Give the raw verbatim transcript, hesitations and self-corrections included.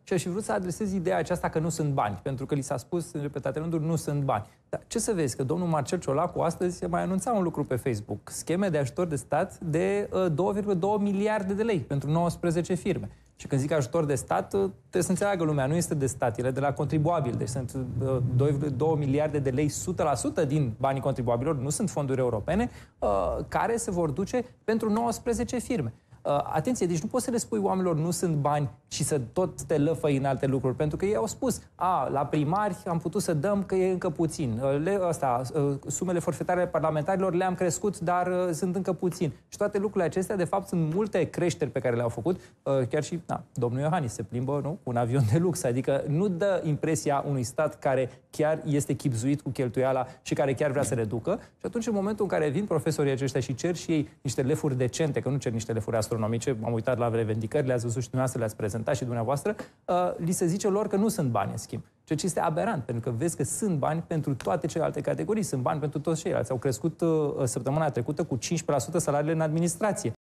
Și aș fi vrut să adresez ideea aceasta că nu sunt bani, pentru că li s-a spus în repetate rânduri, nu sunt bani. Dar ce să vezi, că domnul Marcel Ciolacu astăzi mai anunța un lucru pe Facebook, scheme de ajutor de stat de două virgulă doi miliarde de lei pentru nouăsprezece firme. Și când zic ajutor de stat, trebuie să înțeleagă lumea, nu este de stat, ele de la contribuabil. Deci sunt doi virgulă doi miliarde de lei, o sută la sută din banii contribuabililor, nu sunt fonduri europene, care se vor duce pentru nouăsprezece firme. Atenție, deci nu poți să le spui oamenilor nu sunt bani și să tot te lăfăi în alte lucruri, pentru că ei au spus, a, la primari am putut să dăm că e încă puțin. Le, asta, sumele forfetare parlamentarilor le-am crescut, dar sunt încă puțin. Și toate lucrurile acestea, de fapt, sunt multe creșteri pe care le-au făcut. Chiar și, na, domnul Iohannis se plimbă, nu, cu un avion de lux, adică nu dă impresia unui stat care chiar este chibzuit cu cheltuiala și care chiar vrea să reducă. Și atunci, în momentul în care vin profesorii aceștia și cer și ei niște lefuri decente, că nu cer niște lefuri astronomice, am uitat la revendicări, le-ați văzut și dumneavoastră, le-ați prezentat și dumneavoastră, uh, li se zice lor că nu sunt bani în schimb. Ceea ce este aberant, pentru că vezi că sunt bani pentru toate celelalte categorii, sunt bani pentru toți ceilalți. Au crescut uh, săptămâna trecută cu cincisprezece la sută salariile în administrație.